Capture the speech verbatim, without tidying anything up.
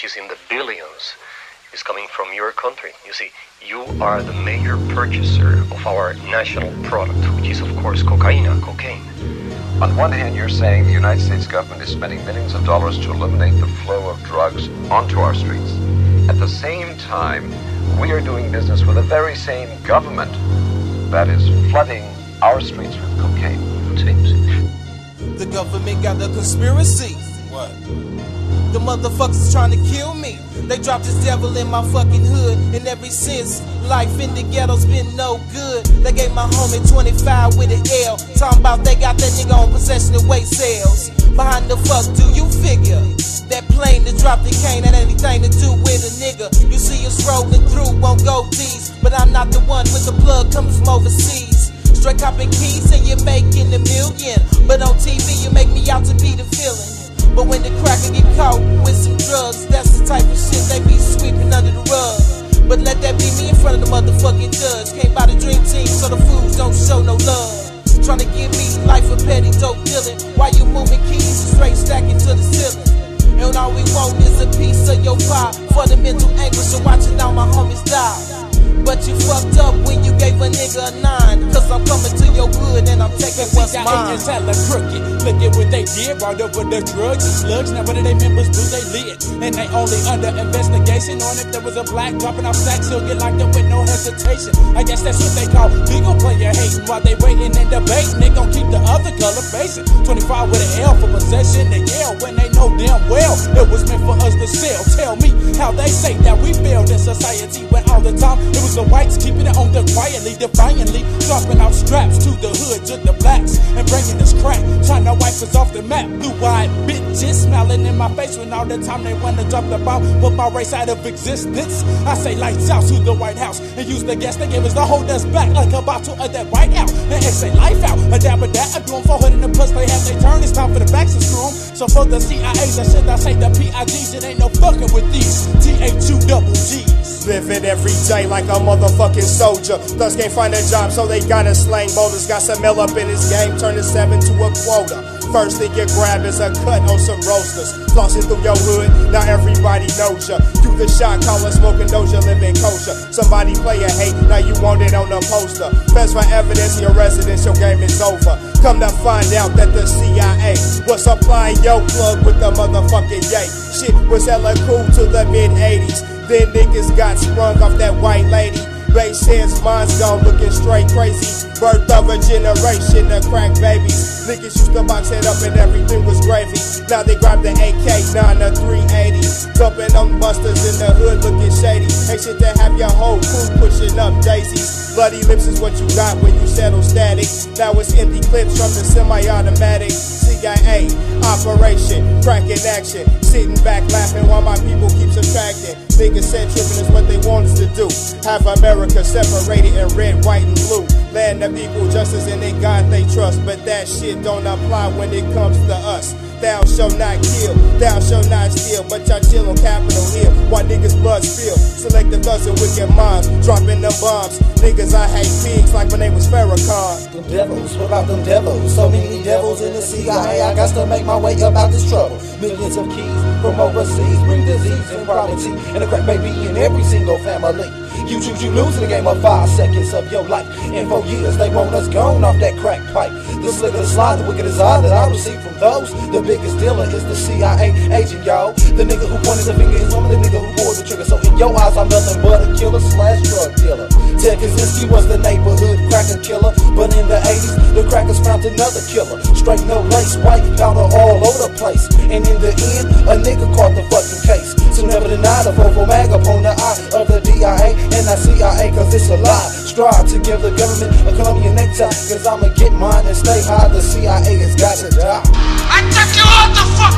which is in the billions, is coming from your country. You see, you are the major purchaser of our national product, which is, of course, cocaine, cocaine. On one hand, you're saying the United States government is spending millions of dollars to eliminate the flow of drugs onto our streets. At the same time, we are doing business with the very same government that is flooding our streets with cocaine. It seems. The government got the conspiracy. What? The motherfuckers trying to kill me. They dropped this devil in my fucking hood. And ever since, life in the ghetto's been no good. They gave my homie twenty-five with an L. Talking about they got that nigga on possession of weight sales. Behind the fuck do you figure? That plane that dropped the cane had anything to do with a nigga. You see us rolling through on goatees, but I'm not the one with the blood comes from overseas. Straight copping keys and you're making a million, but on T V you make me out to be the villain. But when the cracker get caught with some drugs, that's the type of shit they be sweeping under the rug. But let that be me in front of the motherfucking judge. Came by the dream team so the fools don't show no love. Trying to give me life of petty dope dealing, while you moving keys straight stacking to the ceiling. And all we want is a piece of your pie for the mental anguish of watching all my homies die. But you fucked up when you gave a nigga a nine, cause I'm coming to your hood and I'm taking what's mine. Agents hella crooked. Look at what they did, brought over the drugs and slugs. Now what do they members do? They lit. And they only under investigation on if there was a black dropping off sacks, he'll get locked up with no hesitation. I guess that's what they call legal player hating. While they waiting and debating, they gon' keep the other color facing. twenty-five with an L for possession, they yell when they know damn well it was meant for us to sell. Tell me how they say that we failed in society when all the time it was the whites keeping it on them quietly, defiantly, dropping out straps to the hoods of the blacks and bringing us crack, trying to wipe us off the map. Blue-eyed bitches smiling in my face when all the time they wanna drop the bomb, put my race out of existence. I say lights out to the White House and use the gas they gave us to hold us back like a bottle of that white out. And they say life out, a dab of that, a doing four hundred and plus they have they turn. It's time for the backs to screw 'em. So for the C I As, or should I say the P I Gs, it ain't no fucking with these T H U double Gs. Living every day like a motherfucking soldier. Thus can't find a job, so they gotta slang boulders. Got some L up in his game, turn the seven to a quota. First thing you grab is a cut on some roasters. Flossing through your hood, now everybody knows ya. Do the shot, call it smoking doja, living kosher. Somebody play a hate, now you want it on the poster. Best for evidence, your residence, your game is over. Come to find out that the C I A was supplying your plug with the motherfucking yay. Shit was hella cool to the mid eighties. Then niggas got sprung off that white lady. Base heads, minds gone looking straight crazy. Birth of a generation of crack babies. Niggas used to box it up and everything was gravy. Now they grab the A K nine or three eighty. Dumping on busters in the hood looking shady. Ain't shit to have your whole crew pushing up daisies. Bloody lips is what you got when you settle static. Now it's empty clips from the semi-automatic. C I A operation, crack in action. Sitting back laughing while my people keep subtracting. Niggas said tripping is what they want us to do. Have America separated in red, white, and blue. Land of equal justice and in God they trust. But that shit don't apply when it comes to us. Thou shall not kill, thou shall not steal. But y'all chill on Capitol Hill while niggas blood spill. Select the thugs and wicked minds, dropping them bombs. Niggas, I hate pigs like my name was Farrakhan. Them devils, what about them devils? So many devils in the C I A, I got to make my way up out this trouble. Millions of keys from overseas bring disease and poverty, and the crack baby in every single family. You choose, you lose in the game of five seconds of your life. In four years, they want us gone off that crack pipe. The slicker, the slide, the wicked desire that I receive from those. The biggest dealer is the C I A agent, y'all. The nigga who pointed the finger is only the nigga who pulled the trigger. So in your eyes, I'm nothing but a killer slash drug dealer. Ted Kaczynski was the neighborhood cracker killer, but in the eighties, the crackers found another killer. Straight no lace, white powder all over the place. And in the end, a nigga caught the fucking case. So never deny the fofo mag upon the eye of the D I A and the C I A, cause it's a lie. Strive to give the government a Colombian necktie, cause I'ma get mine and stay high. The C I A has got to die. I took you out the fuck